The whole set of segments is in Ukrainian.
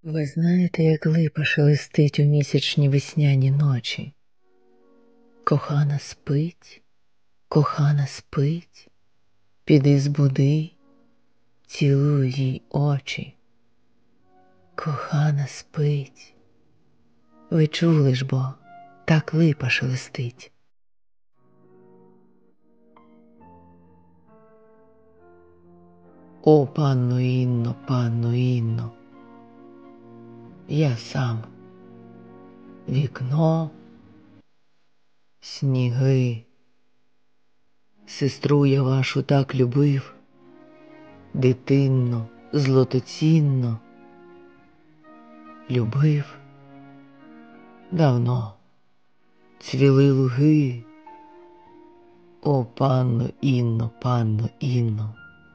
Ви знаєте, як липа шелестить у місячні весняні ночі? Кохана спить, піди збуди, цілуй їй очі. Кохана спить, ви чули ж бо, так липа шелестить. О, панно Інно, я сам. Вікно, сніги. Сестру я вашу так любив, дитинно, злотоцінно. Любив. Давно цвіли луги. О, панно Інно.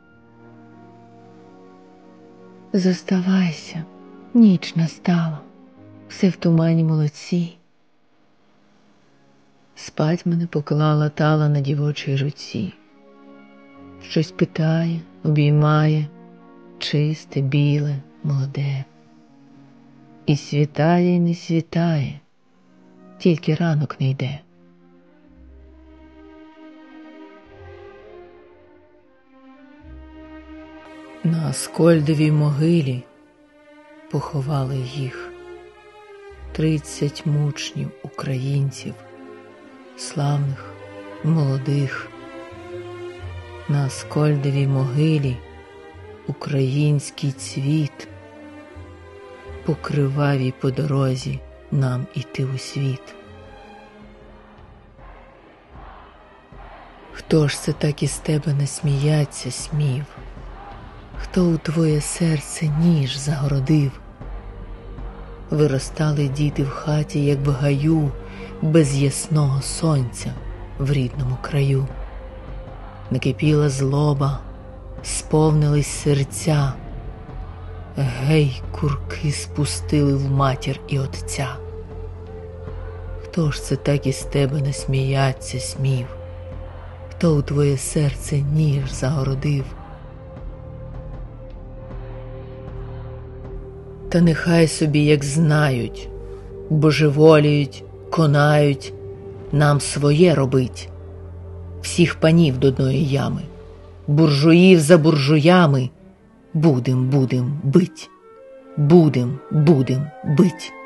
Зоставайся, ніч настала, все в тумані молодці. Спать мене поклала тала на дівочій руці. Щось питає, обіймає, чисте, біле, молоде. І світає, і не світає, тільки ранок не йде. На Аскольдовій могилі поховали їх 30 мучнів українців, славних, молодих. На Аскольдовій могилі український цвіт, по кривавій по дорозі нам іти у світ. Хто ж це так із тебе не сміяться смів? Хто у твоє серце ніж загородив? Виростали діти в хаті, як в гаю, без ясного сонця в рідному краю. Накипіла злоба, сповнились серця, гей, курки спустили в матір і отця. Хто ж це так із тебе не сміяться смів? Хто у твоє серце ніж загородив? Та нехай собі як знають, божеволіють, конають, нам своє робить. Всіх панів до одної ями, буржуїв за буржуями, будем бить, будем бить.